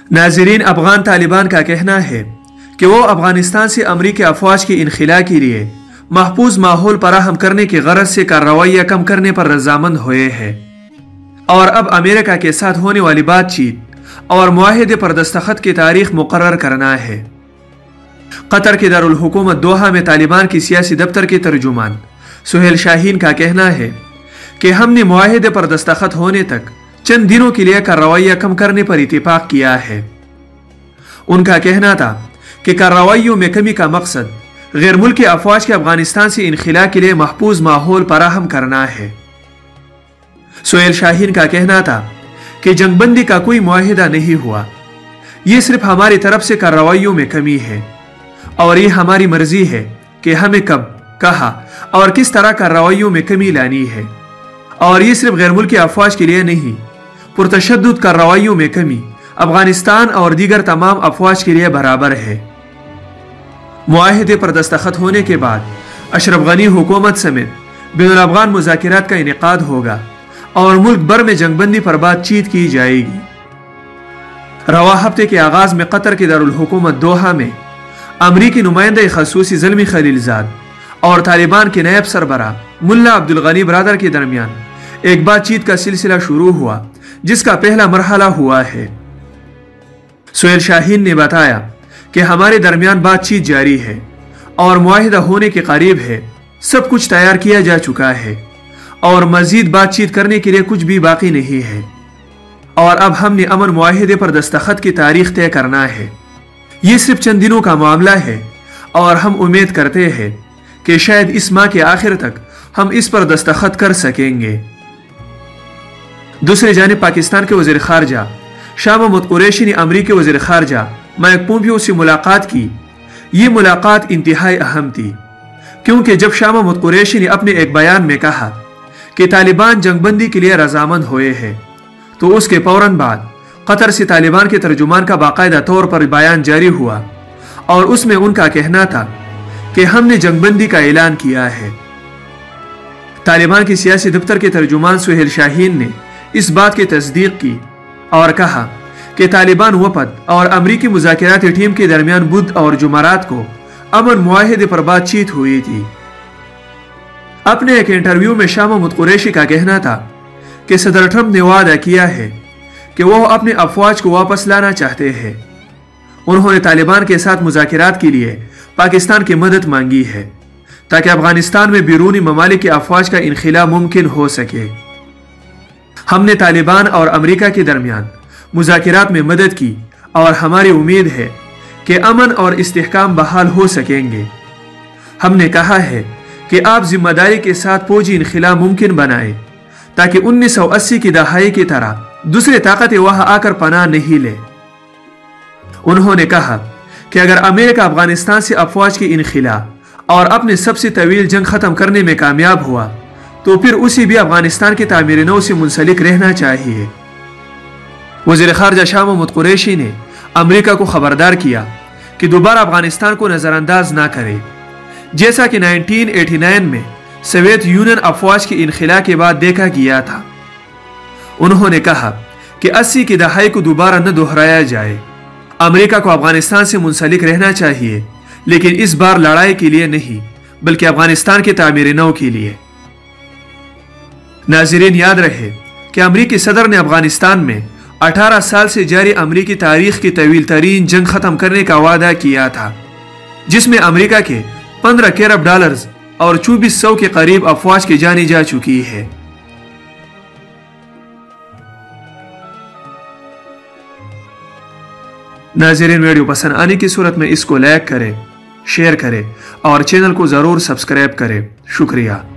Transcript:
नाज़रीन, अफगान तालिबान का कहना है कि वो अफगानिस्तान से अमरीकी अफवाज की इनखिला के लिए महफूज माहौल फराहम करने की गरज से कार्रवाइयाँ कम करने पर रजामंद हुए हैं और अब अमेरिका के साथ होने वाली बातचीत और मुआहदे पर दस्तखत की तारीख मुकर्रर करना है। कतर के दारुल हुकूमत दोहा में तालिबान की सियासी दफ्तर के तर्जुमान सुहेल शाहीन का कहना है कि हमने मुआहदे पर दस्तखत होने तक चंद दिनों के लिए कार्रवाइयाँ कम करने पर इत्तेफाक किया है। उनका कहना था कि कार्रवाइयों में कमी का मकसद गैर मुल्की अफवाज के अफगानिस्तान से इनखिला के लिए महफूज माहौल फराहम करना है। सुहेल शाहीन का कहना था कि जंगबंदी का कोई मुआहिदा नहीं हुआ, ये सिर्फ हमारी तरफ से कार्रवाइयों में कमी है और ये हमारी मर्जी है कि हमें कब, कहा और किस तरह कार्रवाइयों में कमी लानी है। और ये सिर्फ गैर मुल्की अफवाज के लिए नहीं, पुरतशद्दुद कार्रवाइयों में कमी अफगानिस्तान और दीगर तमाम अफवाज के लिए बराबर है। मुआहिदे पर दस्तखत होने के बाद अशरफ गनी हुकूमत समेत बैनुल अफ़गान मुज़ाकिरात का इनेकाद होगा और मुल्क भर में जंगबंदी पर बातचीत की जाएगी। रवा हफ्ते के आगाज में कतर के दारुल हुकूमत दोहा में अमरीकी नुमाइंदा खसूसी ज़ल्मी खलीलजाद और तालिबान के नायब सरबरा मुल्ला अब्दुल गनी बरादर के दरमियान एक बातचीत का सिलसिला शुरू हुआ, जिसका पहला मरहला हुआ है। सुहेल शाहीन ने बताया कि हमारे दरमियान बातचीत जारी है और मुआहिदा होने के करीब है, सब कुछ तैयार किया जा चुका है और मजीद बातचीत करने के लिए कुछ भी बाकी नहीं है और अब हमने अमन मुआहिदे पर दस्तखत की तारीख तय करना है। ये सिर्फ चंद दिनों का मामला है और हम उम्मीद करते हैं कि शायद इस माह के आखिर तक हम इस पर दस्तखत कर सकेंगे। दूसरी जानिब पाकिस्तान के वज़ीर ख़ारजा शाह महमूद कुरैशी ने अमरीकी वज़ीर ख़ारजा माइक पोम्पियो से मुलाकात की। ये मुलाकात इंतहाई अहम थी क्योंकि जब शाह महमूद कुरैशी ने अपने एक बयान में कहा कि तालिबान जंगबंदी के लिए रजामंद हुए हैं, तो उसके फौरन बाद कतर से तालिबान के तर्जुमान का बाकायदा तौर पर बयान जारी हुआ और उसमें उनका कहना था कि हमने जंगबंदी का ऐलान किया है। तालिबान की सियासी दफ्तर के तर्जुमान सुहेल शाहीन ने इस बात की तस्दीक की और कहा कि तालिबान वफद और अमरीकी मुज़ाकिराती टीम के दरमियान बुध और जुमारात को अमन मुआहिदे पर बातचीत हुई थी। अपने एक इंटरव्यू में शाह महमूद कुरैशी का कहना था कि सदर ट्रंप ने वादा किया है कि वह अपने अफवाज को वापस लाना चाहते हैं। उन्होंने तालिबान के साथ मुज़ाकिरात के लिए पाकिस्तान की मदद मांगी है ताकि अफगानिस्तान में बैरूनी ममालिक के अफवाज का इनखिला मुमकिन हो सके। हमने तालिबान और अमरीका के दरमियान मुज़ाकिरात में मदद की और हमारी उम्मीद है कि अमन और इस्तेहकाम बहाल हो सकेंगे। हमने कहा है कि आप जिम्मेदारी के साथ फौजी इनखिला मुमकिन बनाए ताकि 1980 की दहाई की तरह दूसरी ताकतें वहां आकर पनाह नहीं ले। उन्होंने कहा कि अगर अमेरिका अफगानिस्तान से अफवाज की इनखिला और अपने सबसे तवील जंग खत्म करने में कामयाब हुआ तो फिर उसे भी अफगानिस्तान की तामीर नौ से मुंसलिक रहना चाहिए। वज़ीर ख़ारजा शाह महमूद कुरैशी ने अमेरिका को खबरदार किया कि दोबारा अफगानिस्तान को नज़रअंदाज ना करे, जैसा कि 1989 में सोवियत यूनियन अफवाज की इनखिला के बाद देखा गया था। उन्होंने कहा कि 80 की दहाई को दोबारा न दोहराया जाए। अमेरिका को अफगानिस्तान से मुंसलिक रहना चाहिए, लेकिन इस बार लड़ाई के लिए नहीं बल्कि अफगानिस्तान की तामीर नौ के लिए। नाज़रीन, याद रहे कि अमरीकी सदर ने अफगानिस्तान में 18 साल से जारी अमरीकी तारीख की तवील तरीन जंग खत्म करने का वादा किया था, जिसमें अमरीका के 15 खरब डॉलर्स और 2400 के करीब अफवाज की जानी जा चुकी है। नाज़रीन, वीडियो पसंद आने की सूरत में इसको लाइक करें, शेयर करें और चैनल को ज़रूर सब्सक्राइब करें। शुक्रिया।